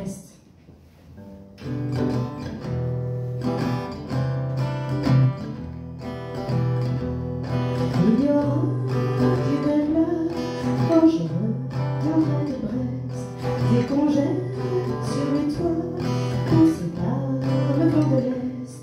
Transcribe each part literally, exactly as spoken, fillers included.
Brest. Il y aura du verglas quand je reviendrai de Brest, des congés sur les toits, poussés par le vent de l'Est.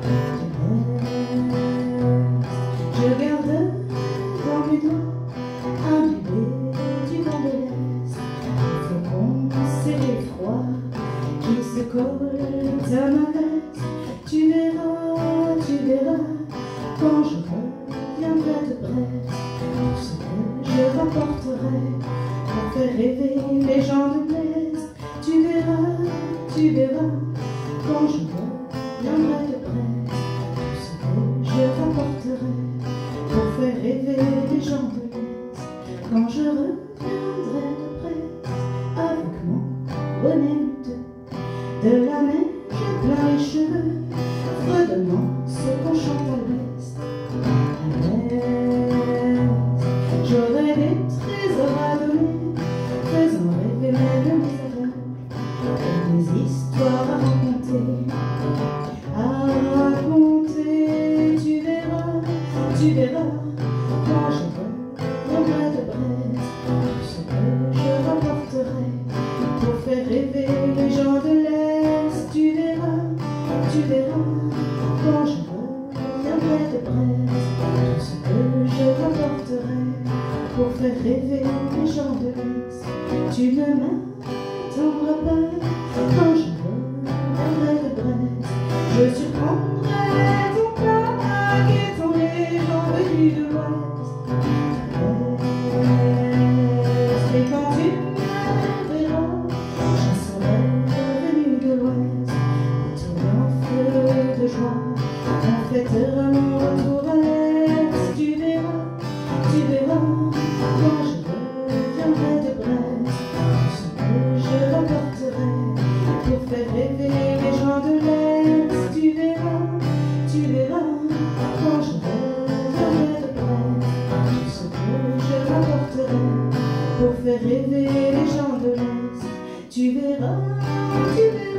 Je garde dans mes doigts un bébé du vent de l'Est, un flocon serré froid qui se colle à ma veste. Tu verras, tu verras quand je reviendrai de Brest, tout ce que je rapporterai pour faire rêver les gens de l'Est. Tu verras, tu verras quand je reviendrai de Brest, tout ce que je rapporterai pour faire rêver les gens de l'Est. Quand je reviendrai de Brest avec mon bonnet miteux, de la neige plein les cheveux, redonnant ce qu'on chante à l'Ouest. À l'Est, j'aurai des trésors à donner, faisant rêver même les aveugles, et des histoires à raconter, à raconter. Tu verras, tu verras quand je reviendrai de Brest, tout ce que je rapporterai pour faire rêver les gens de l'Est. Tu verras, tu verras quand je reviendrai de Brest, tout ce que je rapporterai pour faire rêver les gens de l'Est. Tu ne m'attendras pas quand je reviendrai de Brest, je surprendrai ton plat guettant les gens venus de l'Ouest. Et quand tu me verras, je serai venu de l'Ouest, étourdi en feu de joie, on fêtera mon retour à l'Est. Tu verras, tu verras quand je reviendrai de Brest, tout ce que je rapporterai pour faire rêver les gens de l'Est. Tu verras, tu verras quand je reviendrai de Brest, tout ce que je rapporterai pour faire rêver les gens de l'Est. Tu verras, tu verras